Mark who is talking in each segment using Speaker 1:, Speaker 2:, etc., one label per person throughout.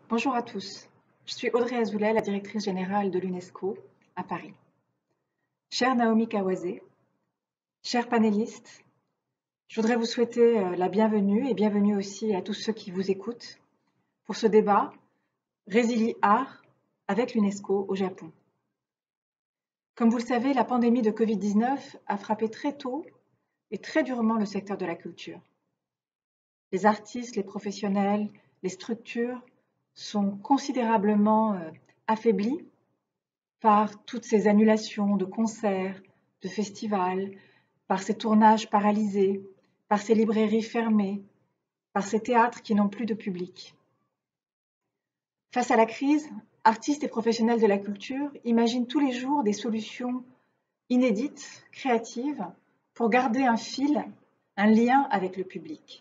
Speaker 1: Bonjour à tous, je suis Audrey Azoulay, la directrice générale de l'UNESCO à Paris. Chère Naomi Kawase, chers panélistes, je voudrais vous souhaiter la bienvenue et bienvenue aussi à tous ceux qui vous écoutent pour ce débat Résilie Art avec l'UNESCO au Japon. Comme vous le savez, la pandémie de Covid-19 a frappé très tôt et très durement le secteur de la culture. Les artistes, les professionnels, les structures sont considérablement affaiblis par toutes ces annulations de concerts, de festivals, par ces tournages paralysés, par ces librairies fermées, par ces théâtres qui n'ont plus de public. Face à la crise, artistes et professionnels de la culture imaginent tous les jours des solutions inédites, créatives, pour garder un fil, un lien avec le public.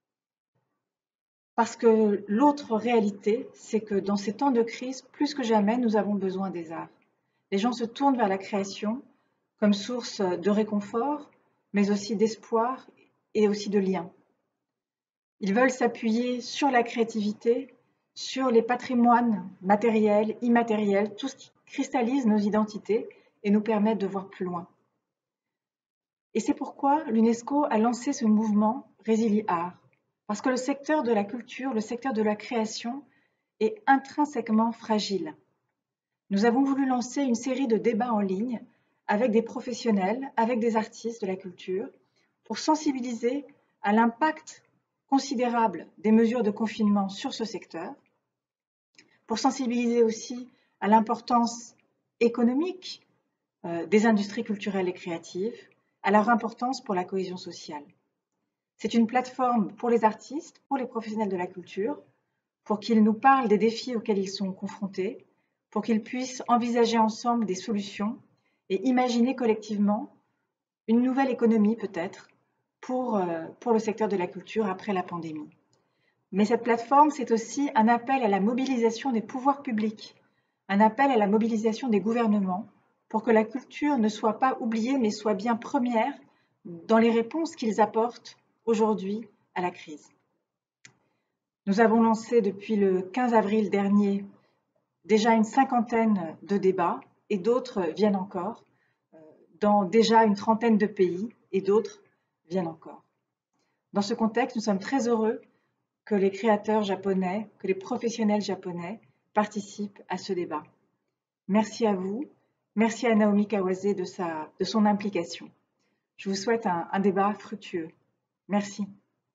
Speaker 1: Parce que l'autre réalité, c'est que dans ces temps de crise, plus que jamais, nous avons besoin des arts. Les gens se tournent vers la création comme source de réconfort, mais aussi d'espoir et aussi de lien. Ils veulent s'appuyer sur la créativité, sur les patrimoines matériels, immatériels, tout ce qui cristallise nos identités et nous permet de voir plus loin. Et c'est pourquoi l'UNESCO a lancé ce mouvement Résilie Art, parce que le secteur de la culture, le secteur de la création est intrinsèquement fragile. Nous avons voulu lancer une série de débats en ligne avec des professionnels, avec des artistes de la culture, pour sensibiliser à l'impact considérable des mesures de confinement sur ce secteur, pour sensibiliser aussi à l'importance économique des industries culturelles et créatives, à leur importance pour la cohésion sociale. C'est une plateforme pour les artistes, pour les professionnels de la culture, pour qu'ils nous parlent des défis auxquels ils sont confrontés, pour qu'ils puissent envisager ensemble des solutions et imaginer collectivement une nouvelle économie peut-être pour le secteur de la culture après la pandémie. Mais cette plateforme, c'est aussi un appel à la mobilisation des pouvoirs publics, un appel à la mobilisation des gouvernements pour que la culture ne soit pas oubliée mais soit bien première dans les réponses qu'ils apportent aujourd'hui à la crise. Nous avons lancé depuis le 15 avril dernier déjà une cinquantaine de débats et d'autres viennent encore dans déjà une trentaine de pays et d'autres viennent encore. Dans ce contexte, nous sommes très heureux que les créateurs japonais, que les professionnels japonais participent à ce débat. Merci à vous, merci à Naomi Kawase de son implication. Je vous souhaite un débat fructueux. Merci.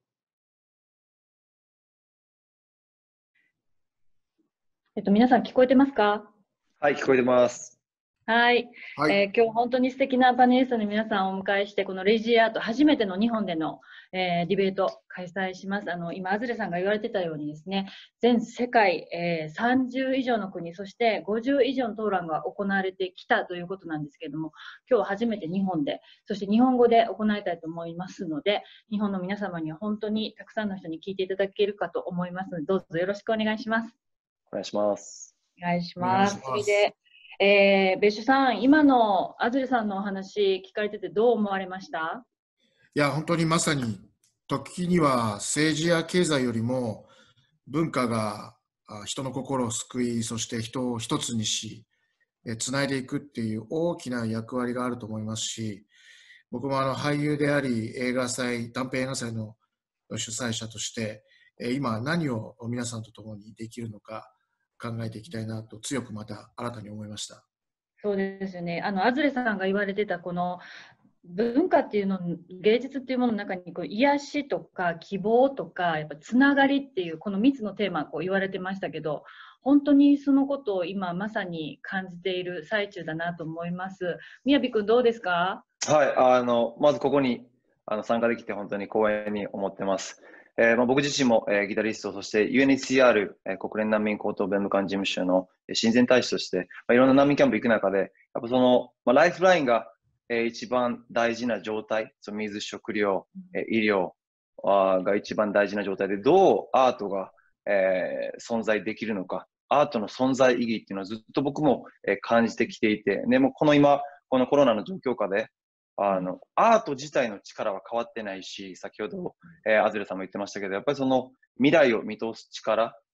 Speaker 2: 皆さん聞こえてますか？
Speaker 3: はい、聞こえてます。
Speaker 2: はい、
Speaker 4: はい。
Speaker 2: 今日本当に素敵なパネリストの皆さんをお迎えして、このレジアート初めての日本での、ディベート開催します。今、アズレさんが言われてたようにですね、全世界、30以上の国、そして50以上の討論が行われてきたということなんですけれども、今日は初めて日本で、そして日本語で行いたいと思いますので、日本の皆様には本当にたくさんの人に聞いていただけるかと思いますので、どうぞよろしくお願いします。
Speaker 3: お願いします。
Speaker 2: お願いします。次で、別所さん、今のアズレさんのお話聞かれててどう思われました？
Speaker 4: いや、本当にまさに、時には政治や経済よりも文化が人の心を救い、そして人を一つにし、つないでいくっていう大きな役割があると思いますし、僕も俳優であり、映画祭、短編映画祭の主催者として、今何を皆さんと共にできるのか考えていきたいなと強くまた新たに思いました。
Speaker 2: そうですよね。アズレさんが言われてたこの文化っていうの、芸術っていうものの中にこう癒しとか希望とかやっぱつながりっていうこの3つのテーマこう言われてましたけど、本当にそのことを今まさに感じている最中だなと思います。みやびくんどうですか？
Speaker 3: はい、まずここに参加できて本当に光栄に思ってます。僕自身も、ギタリスト、そして UNHCR、国連難民高等弁務官事務所の親善大使として、いろんな難民キャンプ行く中で、やっぱその、ライフラインが、一番大事な状態、水、食料、医療が一番大事な状態で、どうアートが、存在できるのか、アートの存在意義っていうのはずっと僕も、感じてきていて、でもこの今、このコロナの状況下で、アート自体の力は変わってないし、先ほど、アズレさんも言ってましたけど、やっぱりその未来を見通す力、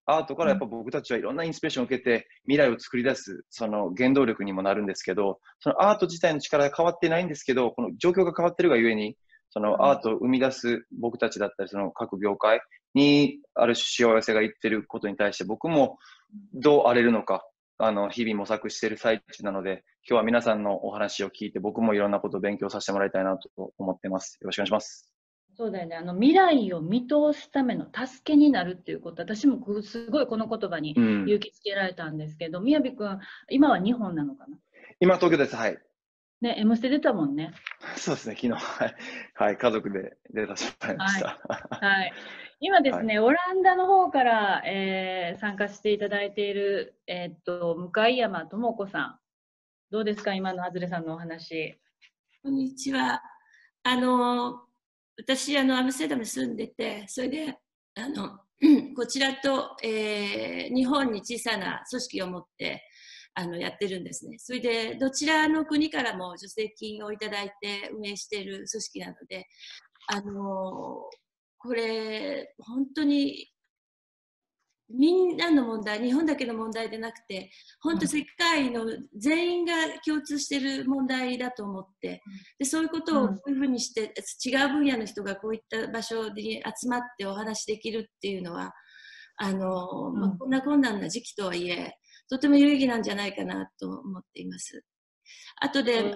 Speaker 3: アートからやっぱ僕たちはいろんなインスピレーションを受けて未来を作り出すその原動力にもなるんですけど、そのアート自体の力が変わってないんですけど、この状況が変わってるがゆえに、そのアートを生み出す僕たちだったり、その各業界にある種幸せがいってることに対して僕もどう荒れるのか、日々模索している最中なので、今日は皆さんのお話を聞いて僕もいろんなことを勉強させてもらいたいなと思ってます。よろしくお願いします。
Speaker 2: そうだよね。未来を見通すための助けになるっていうこと、私もすごいこの言葉に勇気づけられたんですけど、みやびくん、今は日本なのかな？
Speaker 3: 今、東京です。はい。
Speaker 2: ね、M ステ出たもんね。
Speaker 3: そうですね、昨日、はい、家族で出させてもらいました。
Speaker 2: はい。今ですね、オランダの方から、参加していただいている、向山智子さん。どうですか、今のあずれさんのお話。
Speaker 5: こんにちは。私、アムステルダムに住んでて、それで、こちらと、日本に小さな組織を持って、やってるんですね。それで、どちらの国からも助成金をいただいて運営している組織なので、これ、本当に、みんなの問題、日本だけの問題でなくて、本当世界の全員が共通している問題だと思って、でそういうことをこういうふうにして、違う分野の人がこういった場所に集まってお話しできるっていうのは、こんな困難な時期とはいえ、とても有意義なんじゃないかなと思っています。あとで、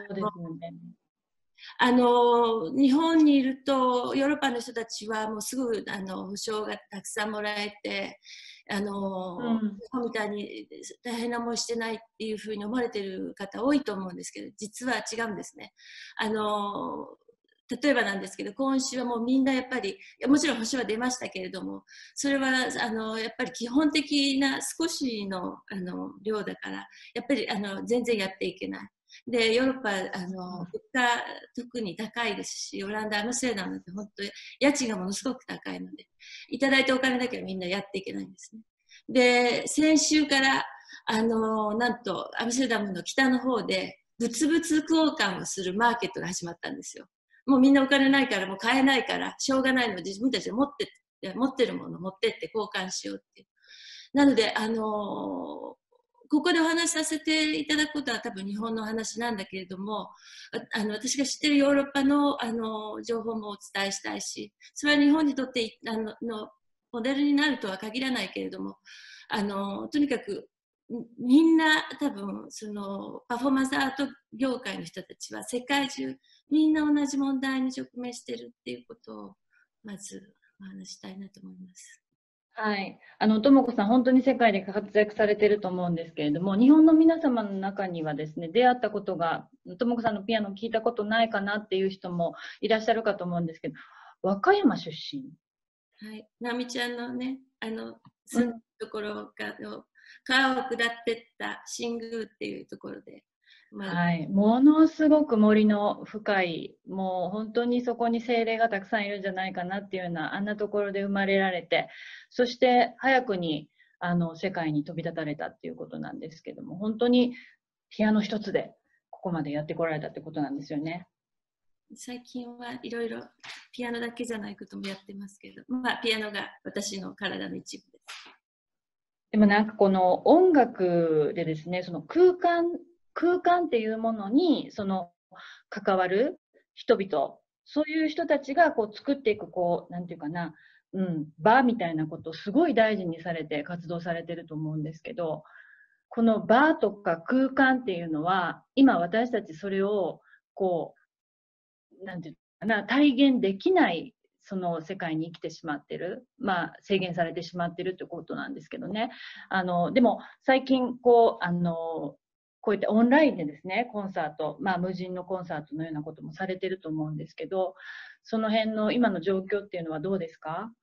Speaker 5: 日本にいるとヨーロッパの人たちはもうすぐ保証がたくさんもらえて日本みたいに大変な思いしてないっていうふうに思われている方多いと思うんですけど、実は違うんですね。例えばなんですけど、今週はもうみんなやっぱり、もちろん保証は出ましたけれども、それはやっぱり基本的な少しの量だから、やっぱり全然やっていけない。で、ヨーロッパ、物価特に高いですし、オランダ、アムステルダムなんて本当に家賃がものすごく高いので、いただいたお金だけはみんなやっていけないんですね。で、先週から、なんと、アムステルダムの北の方で、物々交換をするマーケットが始まったんですよ。もうみんなお金ないから、もう買えないから、しょうがないので、自分たちで持ってるものを持ってって交換しようっていう。なので、ここでお話しさせていただくことは多分日本の話なんだけれども、私が知っているヨーロッパの、情報もお伝えしたいし、それは日本にとってモデルになるとは限らないけれども、とにかくみんな多分そのパフォーマンスアート業界の人たちは世界中みんな同じ問題に直面しているっていうことをまずお話したいなと思います。
Speaker 2: はい、ともこさん、本当に世界で活躍されていると思うんですけれども、日本の皆様の中にはですね、出会ったことが、ともこさんのピアノを聞いたことないかなっていう人もいらっしゃるかと思うんですけど、和歌山出身。
Speaker 5: はい、なみちゃんのね、住んだところ川を下ってった新宮っていうところで。
Speaker 2: はい、ものすごく森の深い、もう本当にそこに精霊がたくさんいるんじゃないかなっていうような、あんなところで生まれられて、そして早くに世界に飛び立たれたっていうことなんですけども、本当にピアノ一つでここまでやってこられたってことなんですよね。
Speaker 5: 最近はいろいろピアノだけじゃないこともやってますけど、まあ、ピアノが私の体の一部です。
Speaker 2: でもなんかこの音楽でですね、その空間っていうものにその関わる人々、そういう人たちがこう作っていくなんていうかな、場みたいなことをすごい大事にされて活動されてると思うんですけど、この場とか空間っていうのは今私たちそれをなんていうかな、体現できないその世界に生きてしまってる、制限されてしまってるってことなんですけどね。でも最近こういったオンラインでですね、コンサート、無人のコンサートのようなこともされてると思うんですけど、その辺の今の状況っていうのはどうですか？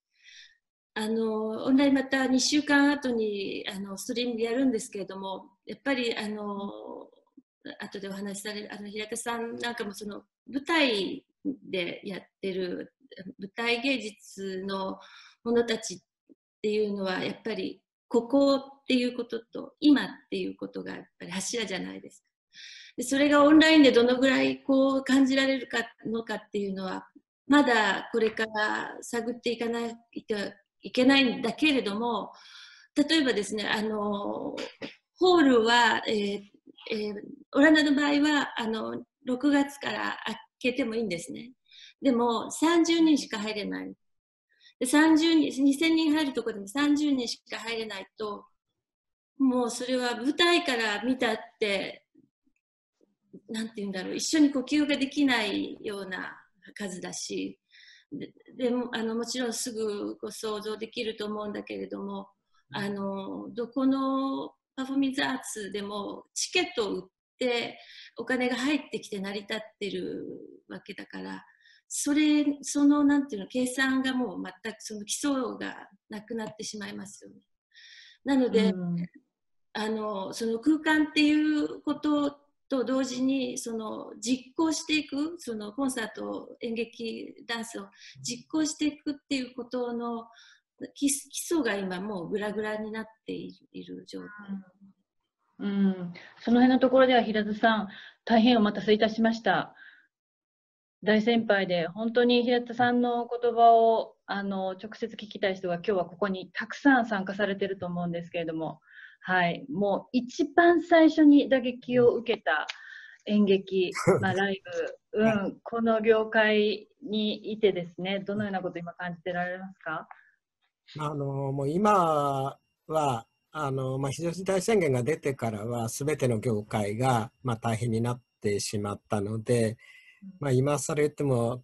Speaker 5: オンラインまた2週間後にストリームでやるんですけれども、やっぱり後でお話しされる平田さんなんかもその舞台でやってる舞台芸術の者たちっていうのはやっぱりここっていうことと今っていうことがやっぱり柱じゃないですか。でそれがオンラインでどのぐらい感じられるのかっていうのはまだこれから探っていかないといけないんだけれども、 例えばですね、ホールは、オランダの場合は6月から開けてもいいんですね。でも30人しか入れない。で2000人入るところでも30人しか入れないと、もうそれは舞台から見たって、なんて言うんだろう、一緒に呼吸ができないような数だし、でももちろんすぐご想像できると思うんだけれども、どこのパフォーミングアーツでもチケットを売ってお金が入ってきて成り立ってるわけだから、そのなんていうの、計算がもう全くその基礎がなくなってしまいますよね。なので、その空間っていうことと同時にその実行していく、そのコンサート、演劇、ダンスを実行していくっていうことの基礎が今もうグラグラになっている状態。
Speaker 2: その辺のところでは平田さん、大変お待たせいたしました。大先輩で本当に平田さんの言葉を直接聞きたい人が今日はここにたくさん参加されてると思うんですけれども、はい、もう一番最初に打撃を受けた演劇、ライブ、この業界にいてですね、どのようなことを今感じてられますか？
Speaker 6: もう今は非常事態宣言が出てからは全ての業界が大変になってしまったので、今更言っても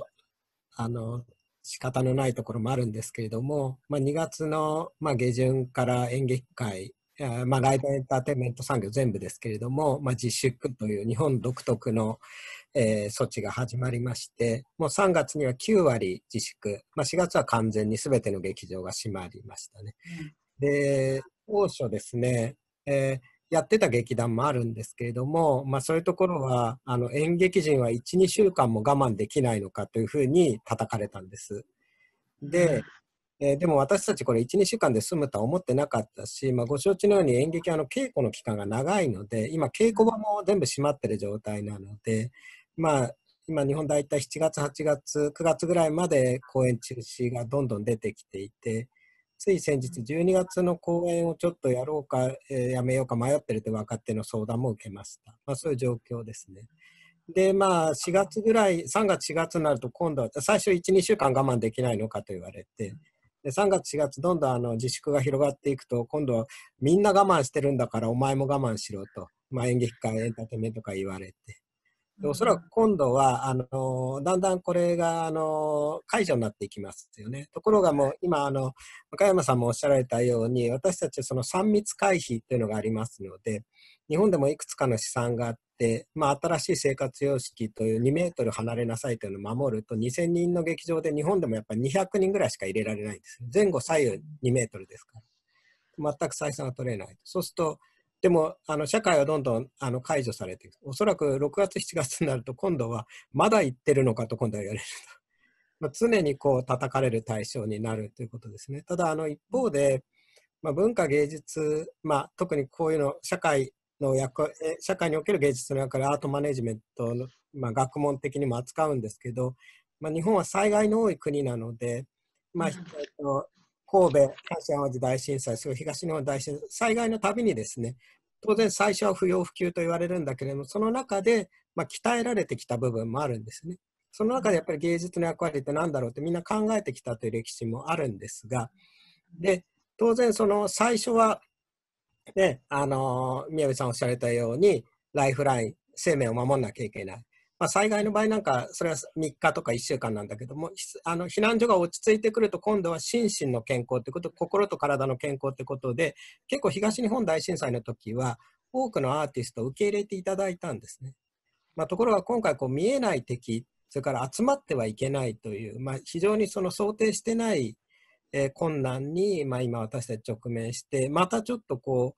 Speaker 6: 仕方のないところもあるんですけれども、2月の下旬から演劇界、ライブエンターテインメント産業全部ですけれども、自粛という日本独特の措置が始まりまして、もう3月には9割自粛、4月は完全に全ての劇場が閉まりましたね。で、当初ですね、やってた劇団もあるんですけれども、そういうところは演劇人は 1,2 週間も我慢できないのかというふうに叩かれたんです。でも私たちこれ 1,2 週間で済むとは思ってなかったし、ご承知のように演劇は稽古の期間が長いので、今稽古場も全部閉まってる状態なので、今日本大体7月、8月、9月ぐらいまで公演中止がどんどん出てきていて、つい先日12月の公演をちょっとやろうか、やめようか迷ってると分かっての相談も受けました。そういう状況ですね。で、4月ぐらい、3月4月になると今度は最初 1,2 週間我慢できないのかと言われて、で3月4月どんどん自粛が広がっていくと、今度はみんな我慢してるんだからお前も我慢しろと、演劇界エンターテインメント界言われて、でおそらく今度はだんだんこれが解除になっていきますよね。ところがもう今向山さんもおっしゃられたように、私たちその3密回避というのがありますので、日本でもいくつかの試算があって、新しい生活様式という2メートル離れなさいというのを守ると、2,000人の劇場で日本でもやっぱり200人ぐらいしか入れられないんです。前後左右2メートルですから。全く採算が取れない。そうすると、でも社会はどんどん解除されていく。おそらく6月、7月になると今度はまだ行ってるのかと今度は言われると。常に叩かれる対象になるということですね。ただ一方で、文化芸術、特にこういうの社会における芸術の役割、アートマネジメントの、学問的にも扱うんですけど、日本は災害の多い国なので、神戸、阪神・淡路大震災、東日本大震災、災害のたびにですね、当然最初は不要不急と言われるんだけれども、その中で、鍛えられてきた部分もあるんですね。その中でやっぱり芸術の役割って何だろうってみんな考えてきたという歴史もあるんですが、で、当然その最初は、ね、宮部さんおっしゃられたように、ライフライン、生命を守らなきゃいけない。災害の場合なんか、それは3日とか1週間なんだけども、避難所が落ち着いてくると、今度は心身の健康ということ、心と体の健康ということで、結構東日本大震災の時は、多くのアーティストを受け入れていただいたんですね。ところが今回見えない敵、それから集まってはいけないという、非常にその想定してない困難に、今私たち直面して、またちょっと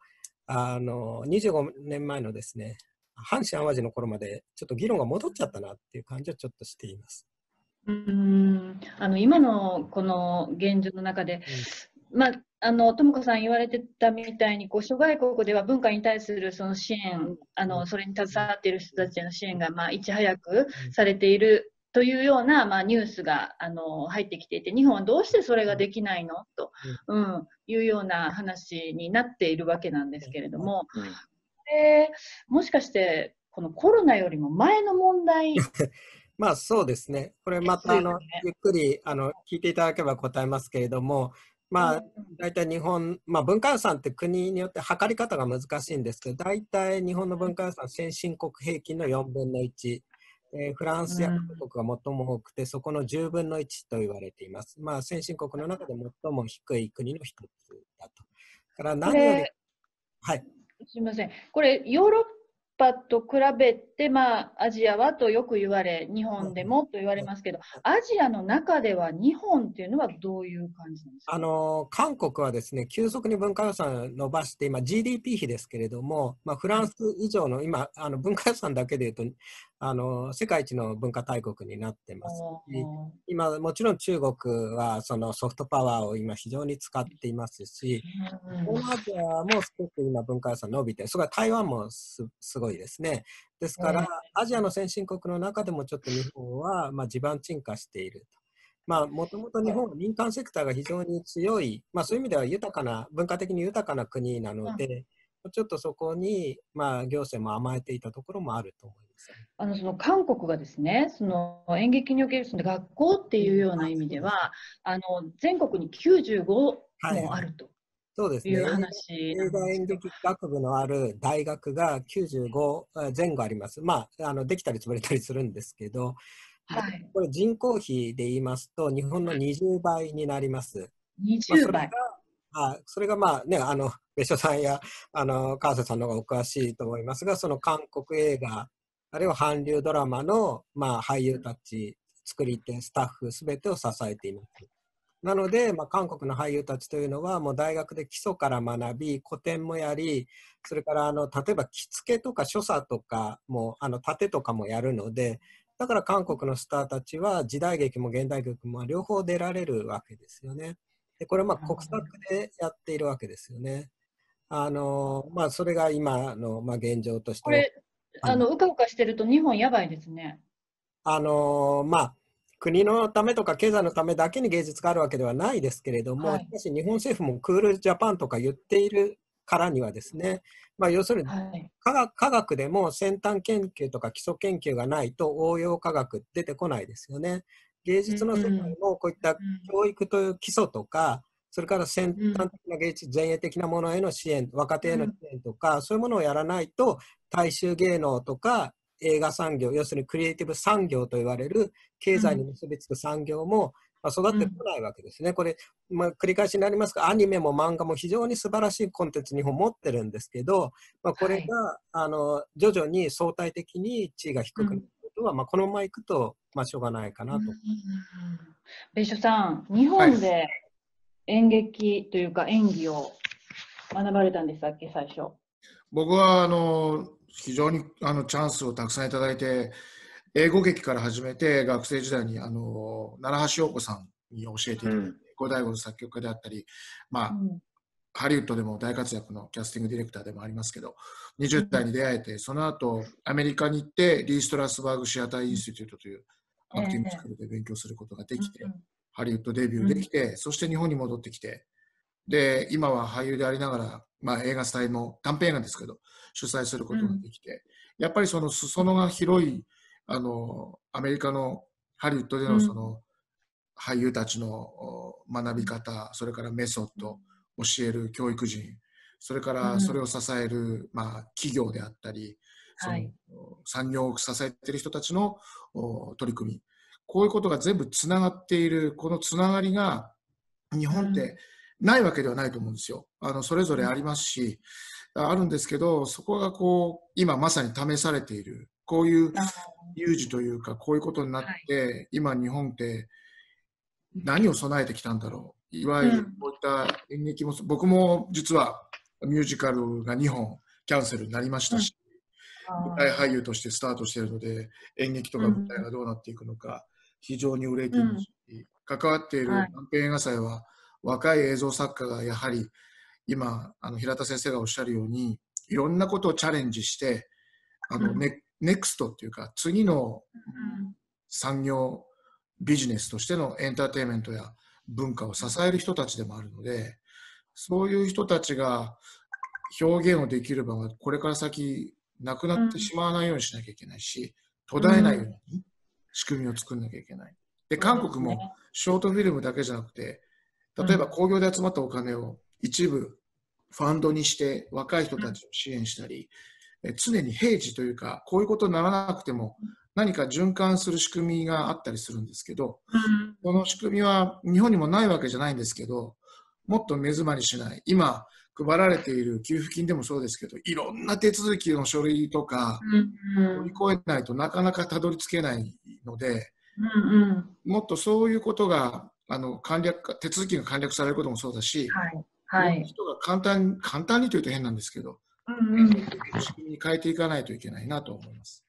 Speaker 6: 25年前のですね、阪神・淡路の頃までちょっと議論が戻っちゃったなっていう感じはちょっとしています。
Speaker 2: 今のこの現状の中で、智子さん言われてたみたいに諸外国では文化に対するその支援、それに携わっている人たちへの支援がいち早くされているというような、ニュースが入ってきていて、日本はどうしてそれができないのと、いうような話になっているわけなんですけれども、もしかしてこのコロナよりも前の問題
Speaker 6: そうですね。これまたゆっくり聞いていただければ答えますけれども、大体日本、文化予算って国によって測り方が難しいんですけど、大体日本の文化予算、先進国平均の4分の1。フランスや韓国が最も多くて、そこの10分の1と言われています。先進国の中で最も低い国の一つだと。だから何より、
Speaker 2: すみません。これ、ヨーロッパと比べて、アジアはとよく言われ、日本でもと言われますけど、アジアの中では日本っていうのはどういう感じなんですか？
Speaker 6: 韓国はですね、急速に文化予算を伸ばして、今 GDP 比ですけれども、フランス以上の今、文化予算だけでいうと、世界一の文化大国になってますし、今もちろん中国はそのソフトパワーを今非常に使っていますし、東南アジアもすごく今文化予算伸びて、それから台湾もすごいですね。ですから、アジアの先進国の中でもちょっと日本は地盤沈下していると。もともと日本は民間セクターが非常に強い、そういう意味では豊かな、文化的に豊かな国なので、ちょっとそこに行政も甘えていたところもあると思います。
Speaker 2: その韓国がですね、その演劇におけるその学校っていうような意味では、全国に95もあるという話。
Speaker 6: 映画演劇学部のある大学が95前後あります。できたり潰れたりするんですけど、これ人口比で言いますと、日本の20倍になります。
Speaker 2: 20倍。
Speaker 6: それが別所さんや川瀬さんの方がお詳しいと思いますが、その韓国映画、あるいは韓流ドラマの俳優たち、作り手、スタッフ、すべてを支えています。なので、韓国の俳優たちというのは、もう大学で基礎から学び、古典もやり、それから例えば着付けとか所作とかも、盾とかもやるので、だから韓国のスターたちは時代劇も現代劇も両方出られるわけですよね。でこれは国策でやっているわけですよね。それが今の現状として。
Speaker 2: これうかうかしてると日本やばいですね。
Speaker 6: 国のためとか経済のためだけに芸術があるわけではないですけれども、しかし日本政府もクールジャパンとか言っているからにはですね、要するに科学でも先端研究とか基礎研究がないと応用科学出てこないですよね。芸術の世界もこういった教育という基礎とか、それから先端的な芸術、前衛的なものへの支援、若手への支援とか、そういうものをやらないと、大衆芸能とか映画産業、要するにクリエイティブ産業と言われる経済に結びつく産業も育ってこないわけですね。これ、繰り返しになりますが、アニメも漫画も非常に素晴らしいコンテンツ日本持ってるんですけど、これが、徐々に相対的に地位が低くなることは、このままいくと、しょうがないかなと。
Speaker 2: 別所さん、日本で演劇というか演技を学ばれたんでしたっけ、最初。
Speaker 4: 僕は非常にチャンスをたくさんいただいて、英語劇から始めて、学生時代に奈良橋陽子さんに教えていただいて、五醍醐の作曲家であったり、ハリウッドでも大活躍のキャスティングディレクターでもありますけど、20代に出会えて、その後アメリカに行って、リー・ストラスバーグ・シアター・インスティテュートというアクティブスクールで勉強することができて、ハリウッドデビューできて、そして日本に戻ってきて、で、今は俳優でありながら、映画祭も短編映画ですけど、主催することができて、やっぱりその裾野が広い、アメリカのハリウッドでのその俳優たちの学び方、それからメソッド、教える教育人、それからそれを支える、企業であったり、その産業を支えている人たちの取り組み、こういうことが全部つながっている、このつながりが日本ってないわけではないと思うんですよ。それぞれありますし、あるんですけど、そこが今まさに試されている、こういう有事というか、こういうことになって、今日本って何を備えてきたんだろう。いわゆるこういった演劇も、僕も実はミュージカルが2本キャンセルになりましたし、舞台俳優としてスタートしているので、演劇とか舞台がどうなっていくのか、非常に憂いていますし、関わっている短編映画祭は、若い映像作家がやはり今平田先生がおっしゃるようにいろんなことをチャレンジしてネクストっていうか次の産業、ビジネスとしてのエンターテインメントや文化を支える人たちでもあるので、そういう人たちが表現をできる場はこれから先なくなってしまわないようにしなきゃいけないし、途絶えないように仕組みを作んなきゃいけない。で、韓国もショートフィルムだけじゃなくて、例えば興行で集まったお金を一部ファンドにして若い人たちを支援したり、常に平時というか、こういうことにならなくても何か循環する仕組みがあったりするんですけど、この仕組みは日本にもないわけじゃないんですけど、もっと目詰まりしない。今配られている給付金でもそうですけど、いろんな手続きの書類とか乗り越えないとなかなかたどり着けないので、もっとそういうことが手続きが簡略されることもそうだし、人が簡単にというと変なんですけど、仕組みに変えていかないといけないなと思います。